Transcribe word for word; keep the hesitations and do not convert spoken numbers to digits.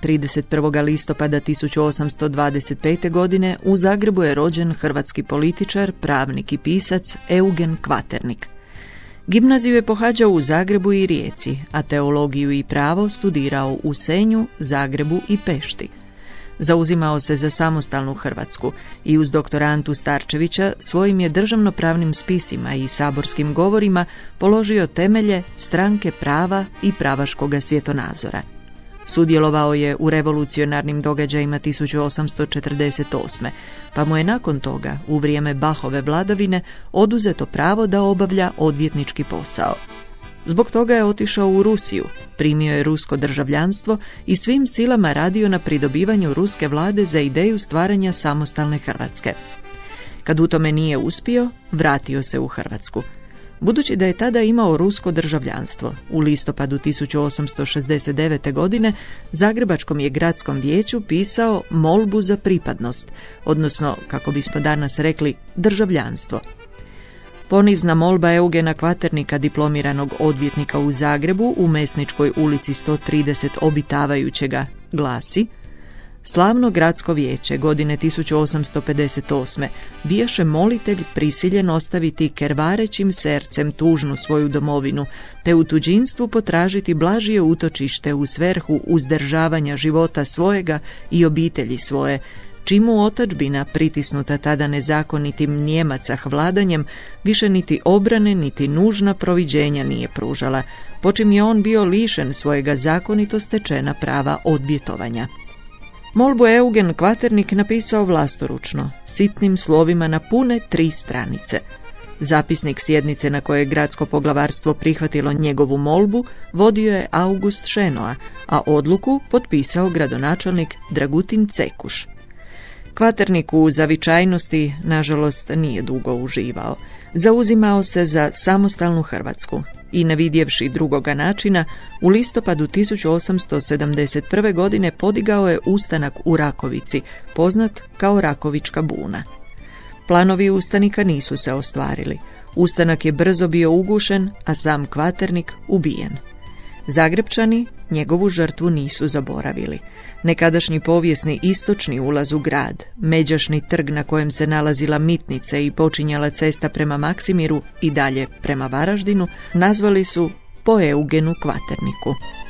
trideset prvog listopada tisuću osamsto dvadeset pete. godine u Zagrebu je rođen hrvatski političar, pravnik i pisac Eugen Kvaternik. Gimnaziju je pohađao u Zagrebu i Rijeci, a teologiju i pravo studirao u Senju, Zagrebu i Pešti. Zauzimao se za samostalnu Hrvatsku i uz doktora Antu Starčevića svojim je državnopravnim spisima i saborskim govorima položio temelje stranke prava i pravaškoga svjetonazora. Sudjelovao je u revolucionarnim događajima tisuću osamsto četrdeset osme. pa mu je nakon toga, u vrijeme Bachove vladavine, oduzeto pravo da obavlja odvjetnički posao. Zbog toga je otišao u Rusiju, primio je rusko državljanstvo i svim silama radio na pridobivanju ruske vlade za ideju stvaranja samostalne Hrvatske. Kad u tome nije uspio, vratio se u Hrvatsku. Budući da je tada imao rusko državljanstvo, u listopadu tisuću osamsto šezdeset devete. godine Zagrebačkom je gradskom vijeću pisao molbu za pripadnost, odnosno, kako bismo danas rekli, državljanstvo. Ponizna molba Eugena Kvaternika, diplomiranog odvjetnika u Zagrebu, u Mesničkoj ulici sto trideset obitavajućega, glasi: Slavno gradsko vijeće godine tisuću osamsto pedeset osme. bijaše molitelj prisiljen ostaviti kervarećim sercem tužnu svoju domovinu, te u tuđinstvu potražiti blažije utočište u svrhu uzdržavanja života svojega i obitelji svoje, čimu otadžbina, pritisnuta tada nezakonitim Njemaca vladanjem, više niti obrane niti nužna proviđenja nije pružala, počim je on bio lišen svojega zakonito stečena prava odvjetovanja. Molbu je Eugen Kvaternik napisao vlastoručno, sitnim slovima na pune tri stranice. Zapisnik sjednice na kojoj je gradsko poglavarstvo prihvatilo njegovu molbu vodio je August Šenoa, a odluku potpisao gradonačelnik Dragutin Cekuš. Kvaternik u zavičajnosti, nažalost, nije dugo uživao. Zauzimao se za samostalnu Hrvatsku i, ne vidjevši drugoga načina, u listopadu tisuću osamsto sedamdeset prve. godine podigao je ustanak u Rakovici, poznat kao Rakovička buna. Planovi ustanika nisu se ostvarili. Ustanak je brzo bio ugušen, a sam Kvaternik ubijen. Zagrebčani njegovu žrtvu nisu zaboravili. Nekadašnji povijesni istočni ulaz u grad, Međašni trg na kojem se nalazila mitnica i počinjala cesta prema Maksimiru i dalje prema Varaždinu, nazvali su po Eugenu Kvaterniku.